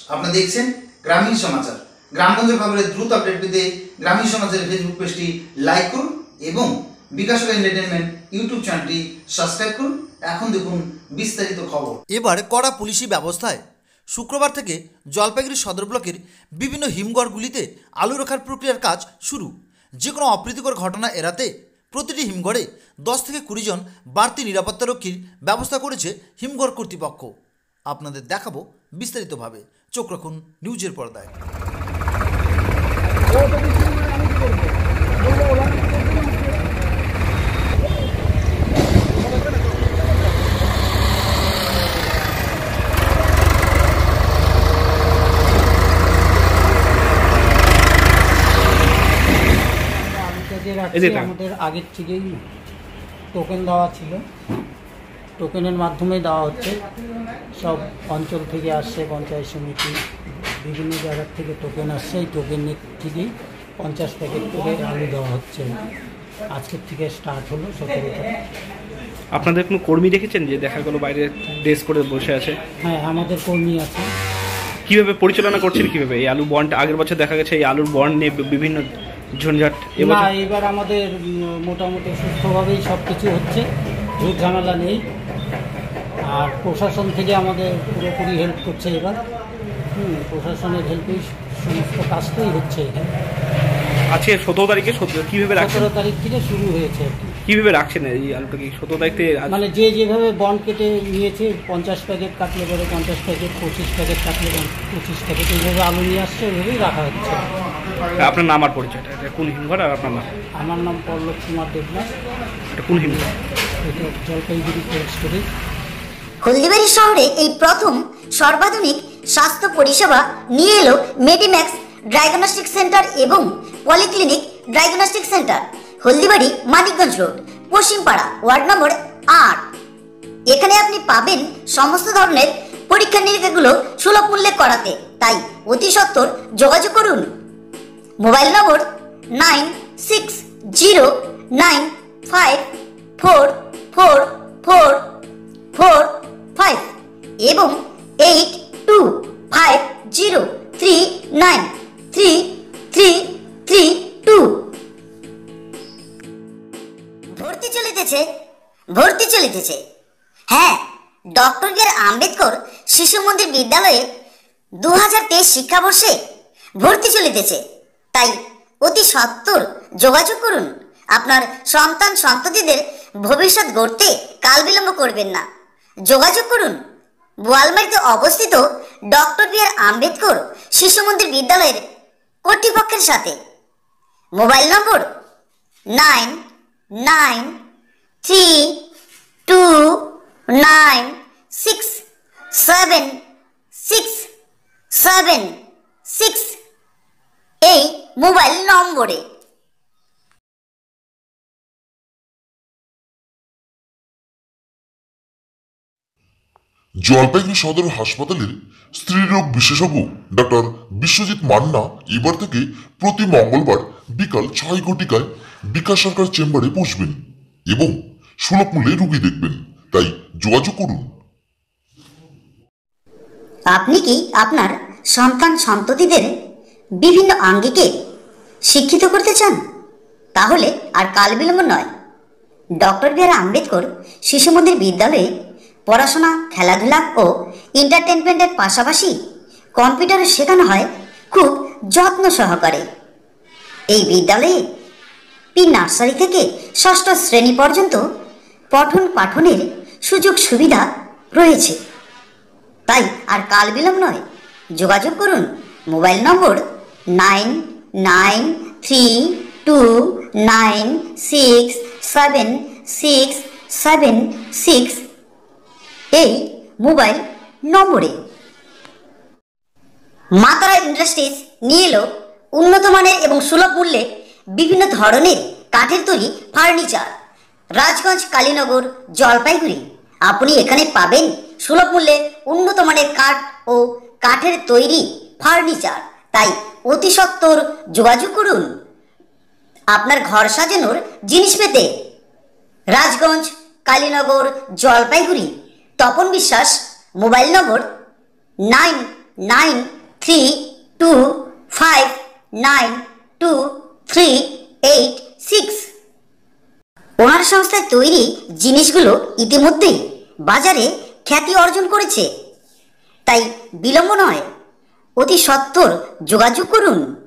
আপনারা দেখছেন গ্রামীণ সমাচার। গ্রামগঞ্জের খবরের দ্রুত আপডেট পেতে গ্রামীণ সমাচারের ফেসবুক পেজটি লাইক করুন এবং বিকাশ এন্টারটেনমেন্ট ইউটিউব চ্যানেলটি সাবস্ক্রাইব করুন। এখন দেখুন বিস্তারিত খবর। এবার কড়া পুলিশি ব্যবস্থায় শুক্রবার থেকে জলপাইগুড়ি সদর ব্লকের বিভিন্ন হিমঘরগুলিতে আলু রাখার প্রক্রিয়ার কাজ শুরু। যে কোনো অপ্রীতিকর ঘটনা এড়াতে প্রতিটি হিমঘরে 10 থেকে 20 জন বাড়তি নিরাপত্তারক্ষীর ব্যবস্থা করেছে হিমঘর কর্তৃপক্ষ। আপনাদের দেখাবো বিস্তারিতভাবে, চোখ রাখুন নিউজের পর্দায়। আমাদের আগের থেকেই টোকেন দেওয়া ছিল, টোকেনের মাধ্যমে দেওয়া হচ্ছে। সব অঞ্চল থেকে আসছে, পঞ্চায়েত সমিতি বিভিন্ন জায়গার থেকে টোকেন আসছে। এই টোকেনের থেকেই 50 প্যাকেট করে আলু দেওয়া হচ্ছে। আজকের থেকে স্টার্ট হলো 17 তারিখ। আপনাদের কোনো কর্মী দেখেছেন যে দেখা গেল বাইরে ড্রেস করে বসে আছে? হ্যাঁ, আমাদের কর্মী আছে। কিভাবে পরিচালনা করছেন, কিভাবে এই আলু বন্ড? আগের বছর দেখা গেছে এই আলুর বন্ড নিয়ে বিভিন্ন ঝঞ্ঝাট। না, এবার আমাদের মোটামুটি সুস্থভাবেই সব কিছু হচ্ছে, ঝুট ঝামেলা নেই। আর প্রশাসন থেকে আমাদের পুরোপুরি হেল্প করছে এবার। প্রশাসনের হেল্পেই সমস্ত কাজটাই হচ্ছে এখানে। আজকে 17 তারিখে কীভাবে রাখছেন? 17 তারিখ থেকে শুরু হয়েছে আর কি। কীভাবে রাখছেন এই আলুটা? কি 17 তারিখ থেকে মানে যেভাবে বন্ড কেটে নিয়েছে, 50 প্যাকেট কাটলে পরে 50 প্যাকেট, 25 প্যাকেট কাটলে 25 প্যাকেট, এইভাবে আলু নিয়ে আসছে, ওইভাবেই রাখা হচ্ছে। আপনার নাম আর পরিচয়টা? এটা কোন হিমঘর আর আপনার নাম? আমার নাম পল্লব কুমার দেবনাথ। এটা কোন হিমঘর? এটা জলপাইগুড়ি কোল্ড স্টোরেজ। হলদিবাড়ি শহরে এই প্রথম সর্বাধুনিক স্বাস্থ্য পরিষেবা নিয়ে এলো মেডিম্যাক্স ডায়াগনস্টিক সেন্টার এবং polyclinic diagnostic centre, Haldibari, Manikganj road, Paschimpara, ward number 8। এখানে আপনি পাবেন সমস্ত ধরনের পরীক্ষা নিরীক্ষাগুলো সুলভ মূল্যে করাতে। তাই অতি সত্বর যোগাযোগ করুন। মোবাইল নম্বর 9609544445 এবং 8250393332। ভর্তি চলিতেছে। হ্যাঁ, ডক্টর বি আর আম্বেদকর শিশু মন্দির বিদ্যালয়ে 2023 শিক্ষাবর্ষে ভর্তি চলিতেছে। তাই অতি সত্বর যোগাযোগ করুন। আপনার সন্তান সন্ততিদের ভবিষ্যৎ গড়তে কাল বিলম্ব করবেন না। যোগাযোগ করুন বোয়ালমারিতে অবস্থিত ডক্টর বি আর আম্বেদকর শিশু মন্দির বিদ্যালয়ের কর্তৃপক্ষের সাথে। মোবাইল নম্বর 9932967676 এই মোবাইল নম্বরে। জলপাইগুড়ি সদর হাসপাতালের স্ত্রীরোগ বিশেষজ্ঞ ডক্টর বিশ্বজিৎ মান্না এবার থেকে প্রতি মঙ্গলবার বিকাল 6 ঘটিকায় বিকাশ সরকার চেম্বারে বসবেন এবং সুলভ মূল্যে রোগী দেখবেন। তাই যোগাযোগ করুন। আপনি কি আপনার সন্তান সন্ততিদের বিভিন্ন আঙ্গিকে শিক্ষিত করতে চান? তাহলে আর কাল বিলম্ব নয়। ডক্টর বি আর আম্বেদকর শিশু মন্দির বিদ্যালয়ে পড়াশোনা, খেলাধুলা ও এন্টারটেনমেন্টের পাশাপাশি কম্পিউটারও শেখানো হয় খুব যত্ন সহকারে। এই বিদ্যালয়ে প্রি নার্সারি থেকে 6ষ্ঠ শ্রেণী পর্যন্ত পঠন পাঠনের সুযোগ সুবিধা রয়েছে। তাই আর কাল বিলম্ব নয়, যোগাযোগ করুন। মোবাইল নম্বর 9932967676 এই মোবাইল নম্বরে। মা তারা ইন্ডাস্ট্রিজ নিয়ে এলো উন্নত মানের এবং সুলভ মূল্যে বিভিন্ন ধরনের কাঠের তৈরি ফার্নিচার। রাজগঞ্জ, কালীনগর, জলপাইগুড়ি। আপনি এখানে পাবেন সুলভ মূল্যে উন্নত মানের কাঠ ও কাঠের তৈরি ফার্নিচার। তাই অতি সত্বর যোগাযোগ করুন আপনার ঘর সাজানোর জিনিস পেতে। রাজগঞ্জ, কালীনগর, জলপাইগুড়ি। তপন বিশ্বাস। মোবাইল নম্বর 99 32592386। ওনার সংস্থায় তৈরি জিনিসগুলো ইতিমধ্যেই বাজারে খ্যাতি অর্জন করেছে, তাই বিলম্ব নয়, অতি সত্বর যোগাযোগ করুন।